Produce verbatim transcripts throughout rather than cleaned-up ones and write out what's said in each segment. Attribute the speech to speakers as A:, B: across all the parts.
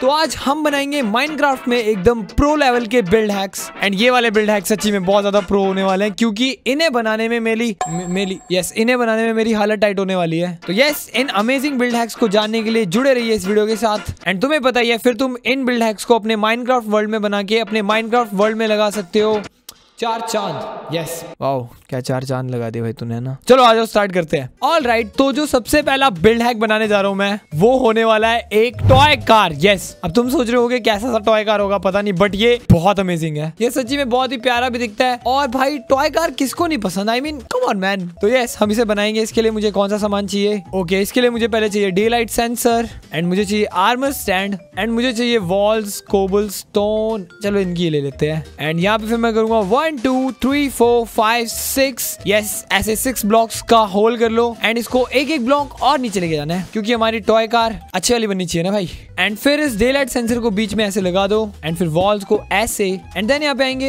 A: तो आज हम बनाएंगे माइनक्राफ्ट में एकदम प्रो लेवल के बिल्ड हैक्स। एंड ये वाले बिल्ड हैक्स सच्ची में बहुत ज्यादा प्रो होने वाले हैं, क्योंकि इन्हें बनाने में मेरी मेरी यस इन्हें बनाने में मेरी हालत टाइट होने वाली है। तो यस, इन अमेजिंग बिल्ड हैक्स को जानने के लिए जुड़े रहिए इस वीडियो के साथ। एंड तुम्हें पता ही है, फिर तुम इन बिल्ड हैक्स को अपने माइनक्राफ्ट वर्ल्ड में बना के अपने माइनक्राफ्ट वर्ल्ड में लगा सकते हो चार चांद। यस वाओ, क्या चार चांद लगा दिए भाई तूने ना। चलो आ जाओ स्टार्ट करते हैं। ऑल राइट, तो जो सबसे पहला बिल्ड हैक बनाने जा रहा हूं मैं, वो होने वाला है एक टॉय कार। यस, अब तुम सोच रहे होगे कैसा सा टॉय कार होगा, पता नहीं, बट ये बहुत अमेजिंग है। ये सच्ची में बहुत ही प्यारा भी दिखता है। और भाई टॉय कार किसको नहीं पसंद, I mean come on man. तो यस, हम इसे बनाएंगे। इसके लिए मुझे कौन सा सामान चाहिए? ओके, इसके लिए मुझे पहले चाहिए डे लाइट सेंसर, एंड मुझे चाहिए आर्मर स्टैंड, एंड मुझे चाहिए वॉल्स, कोबल स्टोन। चलो इनकी ले लेते हैं। एंड यहाँ पे फिर मैं करूंगा one two three four five six. Yes, ऐसे सिक्स ब्लॉक्स का होल कर लो, एंड इसको एक एक ब्लॉक और नीचे लेके जाना है, क्योंकि हमारी टॉय कार अच्छी वाली बननी चाहिए ना भाई। एंड फिर इस डे लाइट सेंसर को बीच में ऐसे लगा दो, एंड फिर वॉल्स को ऐसे, एंड देन यहाँ पे आएंगे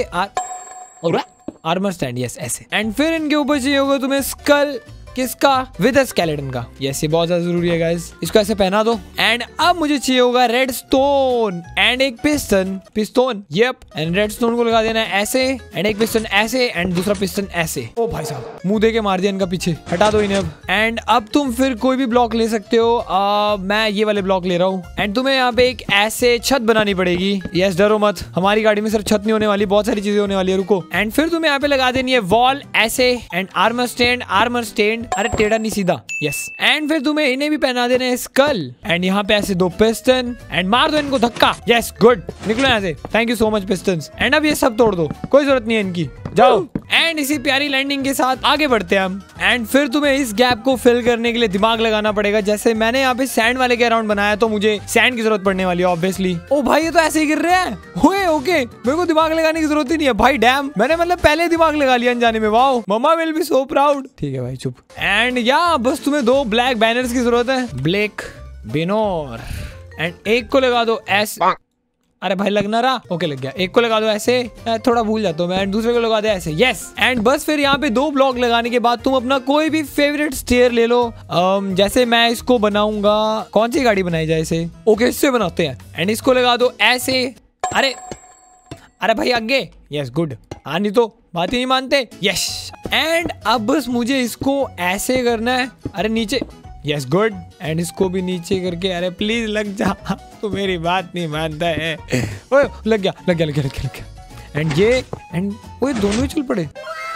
A: आर आर्मर स्टैंड। यस ऐसे, एंड फिर इनके ऊपर चाहिए होगा तुम्हें स्कल। किसका? विद स्केलेटन का। यस, ये बहुत ज्यादा जरूरी है गाइस। इसको ऐसे पहना दो। एंड अब मुझे चाहिए होगा रेड स्टोन एंड एक piston piston yup and redstone को लगा देना है ऐसे, एंड एक पिस्टन ऐसे, एंड दूसरा पिस्टन ऐसे। ओ भाई साहब, मुंह दे के मार दिया इनका, पीछे हटा दो इन्हें अब। एंड अब तुम फिर कोई भी ब्लॉक ले सकते हो। आ, मैं ये वाले ब्लॉक ले रहा हूँ। एंड तुम्हें यहाँ पे एक ऐसे छत बनानी पड़ेगी। यस, डरो मत, हमारी गाड़ी में सिर्फ छत नहीं होने वाली, बहुत सारी चीजें होने वाली है। रुको। एंड फिर तुम्हें यहाँ पे लगा देनी है वॉल ऐसे, and armour stand armour stand अरे टेढ़ा नहीं सीधा। यस, एंड फिर तुम्हें इन्हें भी पहना देना है स्कल, एंड यहाँ पे ऐसे दो पिस्टन, एंड मार दो इनको धक्का। यस गुड, निकलो यहाँ से। Thank you so much pistons. And अब ये सब तोड़ दो, कोई जरूरत नहीं है इनकी, जाओ। एंड इसी प्यारी लैंडिंग के साथ आगे बढ़ते हैं हम। एंड फिर तुम्हें इस गैप को फिल करने के लिए दिमाग लगाना पड़ेगा। जैसे मैंने यहाँ पे सैंड वाले के अराउंड बनाया, तो मुझे सैंड की जरूरत पड़ने वाली है ऑब्वियसली। ओ भाई, ये तो ऐसे ही गिर रहे हैं। ओए ओके, मेरे को दिमाग लगाने की जरूरत ही नहीं है भाई। डैम, मैंने मतलब पहले दिमाग लगा लिया अनजाने में। Wow, mama will be so proud. ठीक है भाई, चुप। एंड या बस तुम्हें दो ब्लैक बैनर्स की जरूरत है, ब्लैक बिनोर, एंड एक को लगा दो ऐसे। अरे भाई लग ना रहा। ओके लग गया। एक को लगा दो ऐसे, थोड़ा भूल जाता हूँ मैं। दूसरे को लगा दो ऐसे। यस, एंड बस फिर यहाँ पे दो ब्लॉक लगाने के बाद तुम अपना कोई भी फेवरेट स्टेयर ले लो। um, जैसे मैं इसको बनाऊंगा, कौन सी गाड़ी बनाई जाए इसे? ओके, इससे बनाते हैं। एंड इसको लगा दो ऐसे। अरे अरे भाई आगे। Yes good. हाँ, नहीं तो बात ही नहीं मानते। यस, एंड अब बस मुझे इसको ऐसे करना है। अरे नीचे। यस गुड, एंड इसको भी नीचे करके। अरे प्लीज लग जा, तो मेरी बात नहीं मानता है। ओए लग गया लग गया लग गया लग गया, लग गया। एंड ये एंड वो दोनों ही चल पड़े।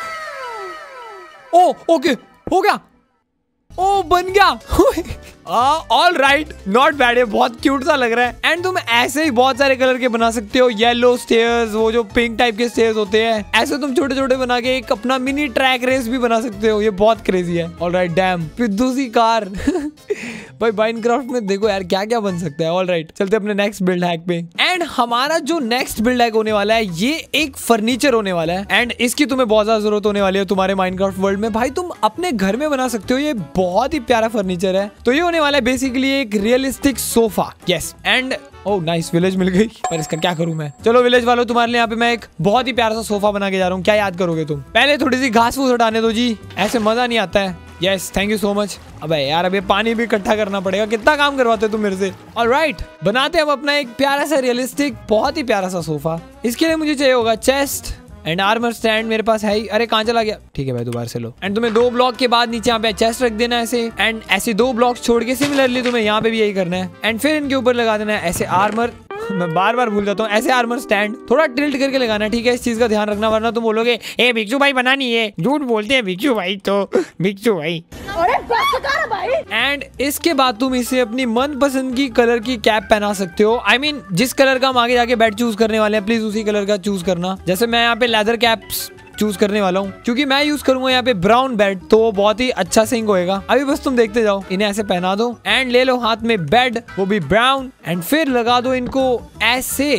A: ओ ओके, हो गया। ओ बन गया। ऑल राइट, नॉट बैड, ये बहुत क्यूट सा लग रहा है। एंड तुम ऐसे ही बहुत सारे कलर के बना सकते हो। येलो स्टेयर्स, वो जो पिंक टाइप के स्टेयर्स होते हैं, ऐसे तुम छोटे छोटे बना के एक अपना मिनी ट्रैक रेस भी बना सकते हो। ये बहुत क्रेजी है। ऑल राइट, डैम पिद्दू सी कार। भाई माइनक्राफ्ट में देखो यार क्या क्या बन सकता है। ऑल राइट, चलते अपने नेक्स्ट बिल्ड हैक पे। एंड हमारा जो नेक्स्ट बिल्ड हैक होने वाला है, ये एक फर्नीचर होने वाला है। एंड इसकी तुम्हें बहुत ज्यादा जरूरत होने वाली है तुम्हारे माइनक्राफ्ट वर्ल्ड में। भाई तुम अपने घर में बना सकते हो, ये बहुत ही प्यारा फर्नीचर है। तो ये होने वाला है बेसिकली एक realistic sofa. Yes, and oh nice, village मिल गई। पर इसका क्या करूं मैं? चलो विलेज वालों, तुम्हारे लिए यहाँ पे मैं एक बहुत ही प्यारा सा सोफा बना के जा रहा हूँ। क्या याद करोगे तुम? पहले थोड़ी सी घास फूस हटाने दो जी, ऐसे मजा नहीं आता है। Yes, thank you so much. अबे यार, अबे पानी भी इकट्ठा करना पड़ेगा। कितना काम करवाते हो तुम मेरे से। ऑलराइट, बनाते हम अपना एक प्यारा सा रियलिस्टिक बहुत ही प्यारा सा सोफा। इसके लिए मुझे चाहिए होगा चेस्ट एंड आर्मर स्टैंड। मेरे पास है ही। अरे कहाँ चला गया? ठीक है भाई, दोबारा से लो। एंड तुम्हें दो ब्लॉक के बाद नीचे यहाँ पे चेस्ट रख देना है ऐसे, एंड ऐसे दो ब्लॉक छोड़ के सिमिलरली तुम्हें यहाँ पे भी यही करना है। एंड फिर इनके ऊपर लगा देना है ऐसे आर्मर। मैं बार बार भूल जाता हूँ। ऐसे आर्मर स्टैंड थोड़ा टिल्ट करके लगाना है, ठीक है? इस चीज का ध्यान रखना, वरना तुम बोलोगे ए भिक्षु भाई बना नहीं है। झूठ बोलते हैं भिक्षु भाई, तो भिक्षु भाई। एंड इसके बाद तुम इसे अपनी मनपसंद की कलर की कैप पहना सकते हो। आई I मीन mean, जिस कलर का हम आगे जाके बेड चूज करने वाले हैं, प्लीज उसी कलर का चूज करना। जैसे मैं यहाँ पे लेदर कैप्स चूज करने वाला हूँ, क्योंकि मैं यूज करूंगा यहाँ पे ब्राउन बेड, तो वो बहुत ही अच्छा सिंक होएगा। अभी बस तुम देखते जाओ। इन्हें ऐसे पहना दो, एंड ले लो हाथ में बेड, वो भी ब्राउन, एंड फिर लगा दो इनको ऐसे।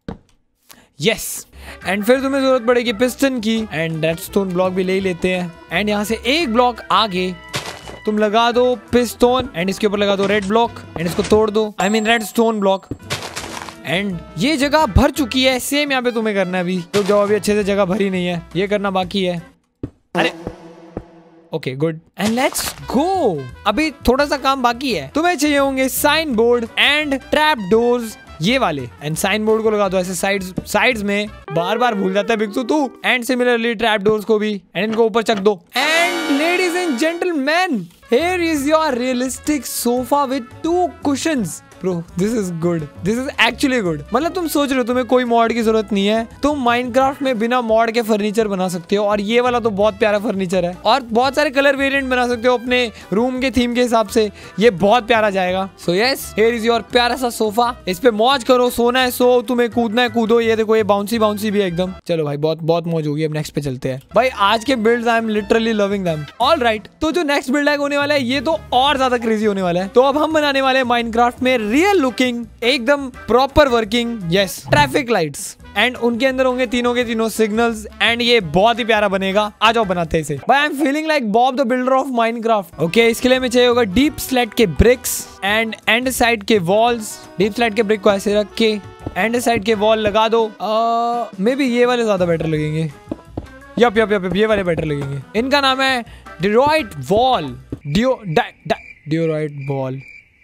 A: यस, एंड फिर तुम्हें जरूरत पड़ेगी पिस्टन की, एंड रेडस्टोन ब्लॉक भी ले ही लेते हैं। एंड यहाँ से एक ब्लॉक आगे तुम लगा दो पिस्टन, एंड इसके ऊपर लगा दो रेड ब्लॉक, एंड इसको तोड़ दो, I mean redstone block. And ये जगह भर चुकी है। सेम यहाँ पे तुम्हें करना है। अभी तो जो अभी अच्छे से जगह भरी नहीं है, ये करना बाकी है। अरे okay good, and let's go. अभी थोड़ा सा काम बाकी है। तुम्हें चाहिए होंगे sign board and trap doors ये वाले एंड साइन बोर्ड को लगा दो ऐसे साइड्स साइड्स में। बार बार भूल जाता है बिक्सू तू। एंड सिमिलरली ट्रैप डोर्स को भी एंड इनको ऊपर चक दो। And ladies and gentleman, here is your realistic sofa with two cushions. Bro, this is good. This is actually good. मतलब तुम सोच रहे हो तुम्हें कोई मॉड की जरूरत नहीं है, तुम माइनक्राफ्ट में बिना मॉड के फर्नीचर बना सकते हो। और ये वाला तो बहुत प्यारा फर्नीचर है और बहुत सारे कलर वेरिएंट बना सकते हो अपने रूम के थीम के हिसाब से। ये बहुत प्यारा जाएगा। So yes, here is your प्यारा सा सोफा। इस पे मौज करो, सोना है सो, तुम्हें कूदना है कूदो। ये देखो ये बाउंसी बाउंसी भी है एकदम। चलो भाई बहुत बहुत मौज होगी। अब नेक्स्ट पे चलते हैं भाई। आज के builds I am literally loving them. All right, तो जो नेक्स्ट बिल्ड होने वाला है ये तो और ज्यादा क्रेजी होने वाला है। तो अब हम बनाने वाले हैं माइनक्राफ्ट में रियल लुकिंग, एकदम proper working, yes, traffic lights. And उनके अंदर होंगे तीनों के तीनों सिग्नल्स। एंड ये बहुत ही प्यारा बनेगा। आ जाओ बनाते हैं इसे। भाई I am feeling like Bob the builder of Minecraft. Okay, इसके लिए हमें चाहिए होगा डीप स्लैट के ब्रिक्स एंड एंड साइड के वॉल्स। डीप स्लैट के ब्रिक को ऐसे रख के एंड साइड के वॉल लगा दो। मे बी ये वाले ज्यादा बेटर लगेंगे। यप यप यप ये वाले बेटर लगेंगे। इनका नाम है डिरोइट वॉल। डियो डियोराइट वॉल।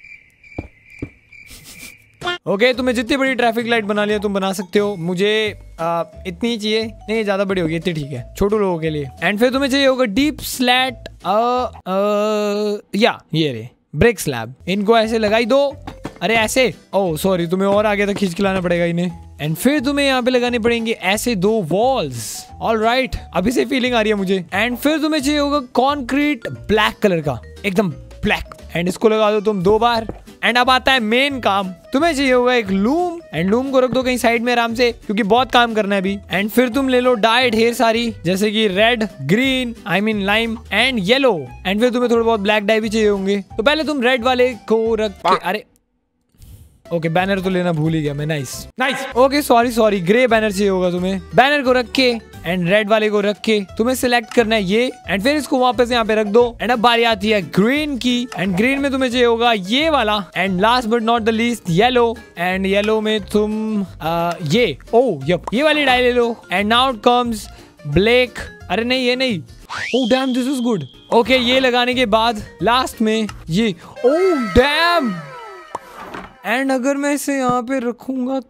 A: ओके okay, तुम्हें जितनी बड़ी ट्रैफिक लाइट बना लिया तुम बना सकते हो। मुझे आ, इतनी चाहिए नहीं, ज्यादा बड़ी होगी, इतनी ठीक है छोटू लोगों के लिए। एंड फिर तुम्हें चाहिए होगा डीप स्लैट आ, आ, या ये रे ब्रिक स्लैब। इनको ऐसे लगाई दो। अरे ऐसे, ओह सॉरी, तुम्हें और आगे तक खींच के लाना पड़ेगा इन्हें। एंड फिर तुम्हें यहाँ पे लगाने पड़ेंगे ऐसे दो वॉल्स। ऑल राइट, अभी से फीलिंग आ रही है मुझे। एंड फिर तुम्हें चाहिए होगा कॉन्क्रीट ब्लैक कलर का, एकदम ब्लैक। एंड इसको लगा दो तुम दो बार। एंड अब आता है मेन काम। तुम्हें चाहिए होगा एक लूम। एंड लूम को रख दो कहीं साइड में आराम से, क्योंकि बहुत काम करना है अभी। एंड फिर तुम ले लो डाई ढेर सारी, जैसे कि red, green, I mean lime and yellow. And फिर तुम्हें थोड़े बहुत ब्लैक डाई भी चाहिए होंगे। तो पहले तुम रेड वाले को रख के, अरे ओके बैनर तो लेना भूल ही गया मैं। Nice nice. Okay sorry sorry, grey banner चाहिए होगा तुम्हें। बैनर को रख के एंड रेड वाले को रख के तुम्हें सिलेक्ट करना है ये। एंड फिर इसको वापस यहाँ पे रख दो। एंड अब बारी आती है ग्रीन की। एंड ग्रीन में तुम्हें चाहिए होगा ये वाला। And last but not the least yellow. And yellow में तुम आ, ये ओ यप ये वाली डाई ले लो। And now it comes black. अरे नहीं ये नहीं। Oh damn, this is good. Okay, ये लगाने के बाद लास्ट में ये। Oh damn. एंड अगर मैं इसे यहाँ पे रखूंगा,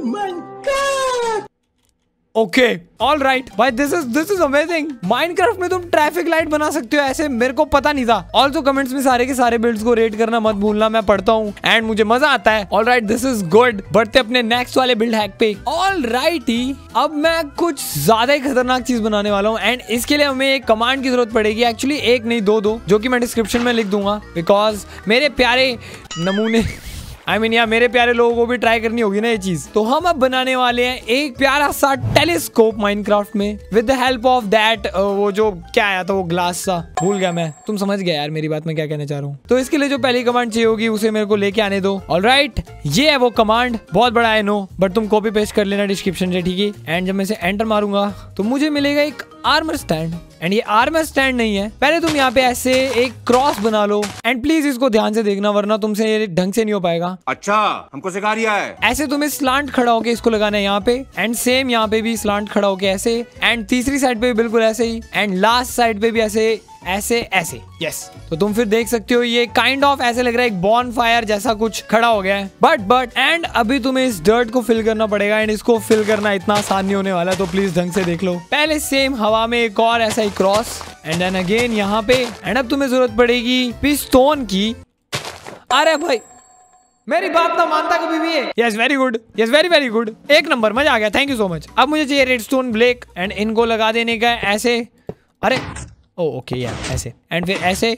A: ओके ऑल राइट भाई, this is this is amazing. Minecraft में तुम ट्रैफिक लाइट बना सकते हो ऐसे, मेरे को पता नहीं था। ऑल्सो कमेंट्स में सारे के सारे बिल्ड्स को रेट करना मत भूलना, मैं पढ़ता हूँ एंड मुझे मजा आता है। All right, this is good. बढ़ते अपने नेक्स्ट वाले बिल्ड हैक पे। ऑल राइटी, अब मैं कुछ ज्यादा ही खतरनाक चीज बनाने वाला हूँ। एंड इसके लिए हमें एक कमांड की जरूरत पड़ेगी। एक्चुअली एक नहीं दो दो, जो कि मैं डिस्क्रिप्शन में लिख दूंगा, बिकॉज मेरे प्यारे नमूने आई मीन यार मेरे प्यारे लोगों को भी ट्राई करनी होगी ना ये चीज। तो हम अब बनाने वाले हैं एक प्यारा सा टेलीस्कोप माइनक्राफ्ट में विद द हेल्प ऑफ दैट, वो जो क्या आया था वो ग्लास सा, भूल गया मैं। तुम समझ गए यार मेरी बात मैं क्या कहना चाह रहा हूँ। तो इसके लिए जो पहली कमांड चाहिए होगी उसे मेरे को लेके आने दो। ऑलराइट, ये है वो कमांड। बहुत बड़ा है नो, बट तुम कॉपी पेस्ट कर लेना डिस्क्रिप्शन से, ठीक है। एंड जब मैं इसे एंटर मारूंगा तो मुझे मिलेगा एक आर्मर स्टैंड। एंड ये आर्मर स्टैंड नहीं है, पहले तुम यहाँ पे ऐसे एक क्रॉस बना लो। एंड प्लीज इसको ध्यान से देखना वरना तुमसे ये ढंग से नहीं हो पाएगा।
B: अच्छा, हमको सिखा रिया है।
A: ऐसे तुम्हें स्लांट खड़ा होके इसको लगाना है यहाँ पे। एंड सेम यहाँ पे भी स्लांट खड़ा होके ऐसे। एंड तीसरी साइड पे भी बिल्कुल ऐसे ही। एंड लास्ट साइड पे भी ऐसे ऐसे ऐसे। यस, तो तुम फिर देख सकते हो ये काइंड ऑफ ऐसे लग रहा है एक बॉन फायर जैसा कुछ खड़ा हो गया है। बट बट एंड अभी तुम्हें इस डर्ट को फिल करना पड़ेगा। एंड इसको फिल करना इतना आसान नहीं होने वाला, तो प्लीज ढंग से देख लो। पहले सेम हवा में एक और ऐसा ही क्रॉस। एंड देन अगेन यहाँ पे। एंड अब तुम्हें जरूरत पड़ेगी पिस्टोन की। अरे भाई मेरी बात ना मानता कभी भी है। Yes very good, yes very very good, एक नंबर, मजा आ गया, थैंक यू सो मच। अब मुझे चाहिए रेडस्टोन ब्लैक। एंड इनको लगा देने का ऐसे। अरे ओ ओके यार ऐसे। एंड फिर ऐसे।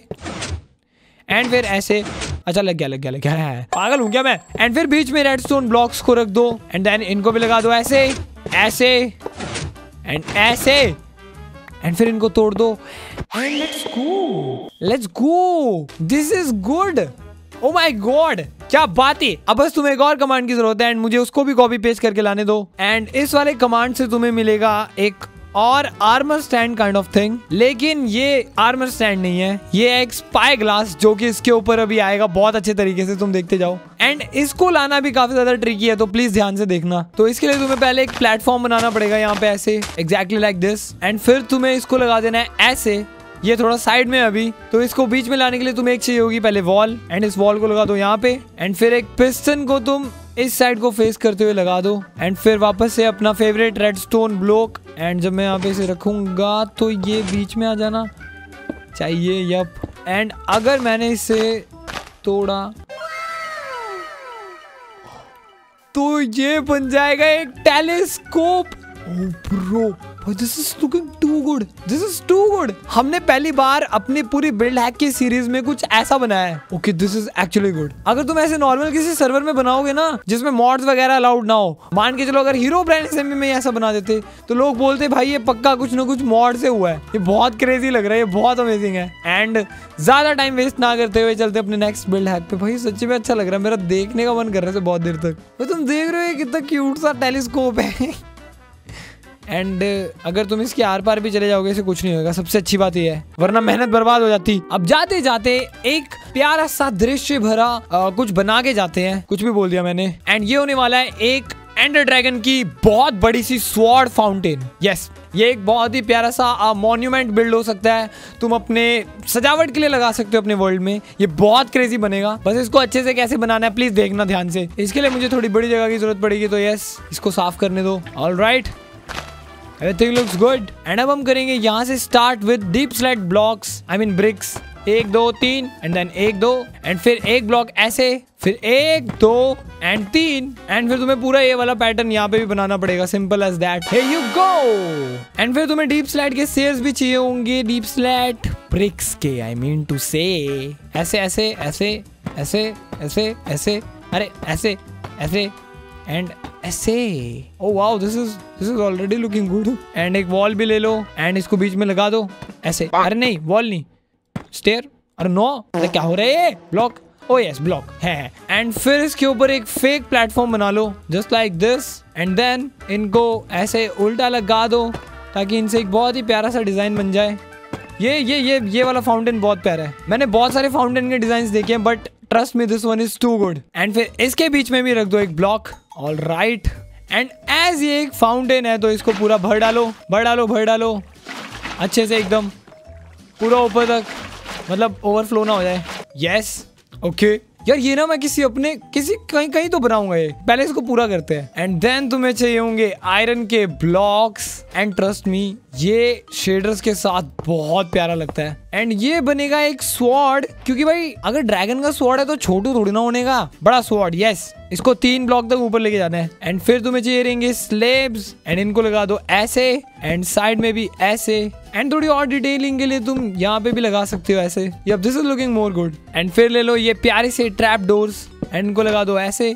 A: एंड फिर ऐसे। अच्छा लग गया लग गया लग गया है, पागल हूँ क्या मैं। एंड फिर बीच में रेडस्टोन ब्लॉक्स को रख दो। एंड देन इनको भी लगा दो ऐसे ऐसे एंड ऐसे। एंड फिर इनको तोड़ दो। And let's go let's go, this is good. Oh my god, क्या बात है। अब बस तुम्हें एक और कमांड की जरूरत है। एंड मुझे उसको भी कॉपी पेस्ट करके लाने दो। एंड इस वाले कमांड से तुम्हें मिलेगा एक और armour stand kind of thing. लेकिन ये आर्मर स्टैंड नहीं है, ये एक स्पाई ग्लास जो कि इसके ऊपर अभी आएगा बहुत अच्छे तरीके से, तुम देखते जाओ। एंड इसको लाना भी काफी ज्यादा ट्रिकी है, तो प्लीज ध्यान से देखना। तो इसके लिए तुम्हें पहले एक प्लेटफॉर्म बनाना पड़ेगा यहाँ पे ऐसे, एग्जैक्टली लाइक दिस। एंड फिर तुम्हें इसको लगा देना है ऐसे। ये थोड़ा साइड में अभी, तो इसको बीच में लाने के लिए तुम्हें एक चाहिए होगी पहले वॉल। एंड इस वॉल को लगा दो यहाँ पे। एंड फिर एक पिस्टन को तुम इस साइड को फेस करते हुए लगा दो एंड फिर वापस से अपना फेवरेट रेडस्टोन ब्लॉक एंड जब मैं यहाँ पे इसे रखूंगा तो ये बीच में आ जाना चाहिए। यप। एंड अगर मैंने इसे तोड़ा तो ये बन जाएगा एक telescope. Oh bro, this is looking too good. This is too good. हमने पहली बार अपनी पूरी बिल्ड हैक की सीरीज में कुछ ऐसा बनाया है। Okay, this is actually good. अगर तुम ऐसे नॉर्मल किसी सर्वर में बनाओगे ना जिसमें मॉड्स वगैरह अलाउड ना हो, मान के चलो अगर हीरो ब्रांड एसएमबी में ऐसा बना देते तो लोग बोलते भाई ये पक्का कुछ ना कुछ मॉड से हुआ है। ये बहुत क्रेजी लग रहा है, ये बहुत अमेजिंग है। एंड ज्यादा टाइम वेस्ट ना करते हुए चलते अपने नेक्स्ट बिल्ड हैक पे। भाई सच्ची में अच्छा लग रहा है, मेरा देखने का मन कर रहा है बहुत देर तक। तो तुम देख रहे हो कितना क्यूट सा टेलीस्कोप है। एंड uh, अगर तुम इसके आर पार भी चले जाओगे इसे कुछ नहीं होगा, सबसे अच्छी बात ये है, वरना मेहनत बर्बाद हो जाती। अब जाते जाते एक प्यारा सा दृश्य भरा uh, कुछ बना के जाते हैं। कुछ भी बोल दिया मैंने। एंड ये होने वाला है एक एंडर ड्रैगन की बहुत बड़ी सी स्वॉर्ड फाउंटेन। यस, ये एक बहुत ही प्यारा सा मॉन्यूमेंट बिल्ड हो सकता है। तुम अपने सजावट के लिए लगा सकते हो अपने वर्ल्ड में। ये बहुत क्रेजी बनेगा। बस इसको अच्छे से कैसे बनाना है प्लीज देखना ध्यान से। इसके लिए मुझे थोड़ी बड़ी जगह की जरूरत पड़ेगी, तो यस इसको साफ करने दो। Alright, everything looks good. And अब हम करेंगे यहाँ से start with deep slat blocks, I mean bricks. एक दो तीन एंड देन एक दो एंड फिर एक ब्लॉक ऐसे, फिर एक दो एंड तीन एंड फिर तुम्हें पूरा ये वाला पैटर्न यहाँ पे भी बनाना पड़ेगा। Simple as that. Here you go. And फिर तुम्हें डीप स्लैट के स्टेयर्स भी चाहिए होंगे, डीप स्लैट ब्रिक्स के, आई मीन टू से। ऐसे ऐसे ऐसे ऐसे ऐसे ऐसे अरे ऐसे ऐसे एंड ऐसे। Oh wow, this is this is already looking good. And एक वॉल भी ले लो एंड इसको बीच में लगा दो ऐसे। अरे नहीं, वॉल नहीं, स्टेयर। अरे नो, अरे क्या हो रहा है ये? ब्लॉक। ओ यस, ब्लॉक है। एंड फिर इसके ऊपर एक फेक प्लेटफॉर्म बना लो just like this and then इनको ऐसे उल्टा लगा दो ताकि इनसे एक बहुत ही प्यारा सा डिजाइन बन जाए। ये ये ये ये वाला फाउंटेन बहुत प्यारा है। मैंने बहुत सारे फाउंटेन के डिजाइन देखे हैं but trust me this one is too good. And फिर इसके बीच में भी रख दो एक block. All right. And as ये एक फाउंटेन है तो इसको पूरा भर डालो भर डालो भर डालो अच्छे से, एकदम पूरा ऊपर तक, मतलब ओवरफ्लो ना हो जाए। यस, ओके यार, ये ना मैं किसी अपने किसी कहीं कहीं तो बनाऊंगा। ये पहले इसको पूरा करते हैं। एंड देन तुम्हें चाहिए होंगे आयरन के ब्लॉक्स। एंड ट्रस्ट मी, ये शेडर्स के साथ बहुत प्यारा लगता है। एंड ये बनेगा एक स्वॉर्ड, क्योंकि भाई अगर ड्रैगन का स्वॉर्ड है तो छोटू थोड़ी ना होने का, बड़ा स्वॉर्ड। यस, इसको तीन ब्लॉक तक ऊपर लेके जाना है। एंड फिर तुम्हें चाहिए रहेंगे स्लेब्स एंड इनको लगा दो ऐसे एंड साइड में भी ऐसे। एंड थोड़ी और डिटेलिंग के लिए तुम यहाँ पे भी लगा सकते हो ऐसे। Yup, this is looking more good. And फिर ले लो ये प्यारे से ट्रैप डोर्स एंड इनको लगा दो ऐसे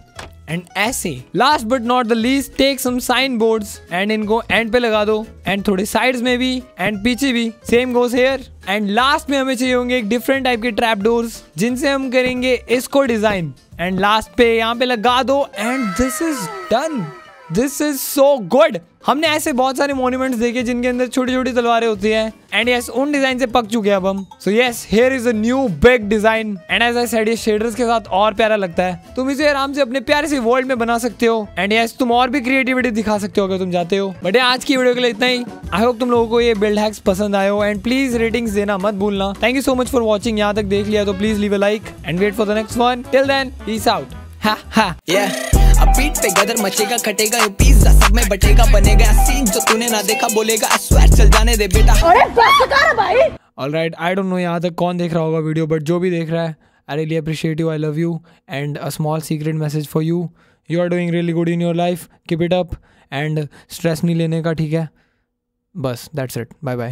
A: एंड ऐसे। Last but not the least, take some sign boards and इनको एंड पे लगा दो एंड थोड़े साइड्स में भी एंड पीछे भी। Same goes here. And last में हमें चाहिए होंगे एक डिफरेंट टाइप के ट्रैप डोर्स जिनसे हम करेंगे इसको डिजाइन। एंड लास्ट पे यहाँ पे लगा दो and this is done. This is so good. हमने ऐसे बहुत सारे मॉन्यूमेंट्स देखे जिनके अंदर छोटी छोटी तलवारें होती हैं एंड यस उन डिजाइन से पक चुके हैं अब हम। So yes, here is a new big design and as I said ये शेडर्स के साथ और प्यारा लगता है। तुम इसे आराम से अपने प्यारे से वर्ल्ड में बना सकते हो। एंड यस, तुम और भी क्रिएटिविटी दिखा सकते हो अगर तुम चाहते हो। बट आज की वीडियो के लिए इतना ही। आई होप तुम लोगों को ये बिल्ड हैक्स पसंद आए हो एंड प्लीज रेटिंग्स देना मत भूलना। Thank you so much for watching. यहाँ तक देख लिया तो please leave a like and wait for the next one. Till then, peace out. हा हा
C: अब पीठ पे गदर मचेगा, कटेगा ये पिज्जा सब में बटेगा, बनेगा सीन जो तूने ना देखा, बोलेगा अस्वार चल जाने दे बेटा। अरे बस कर भाई। ऑलराइट, आई डोंट नो यहाँ तक कौन देख रहा होगा वीडियो, बट जो भी देख रहा है, I really appreciate you, I love you and a small secret message for you. You are doing really good in your life, keep it up and stress नहीं लेने का, ठीक है? बस दैट्स इट, बाय बाय।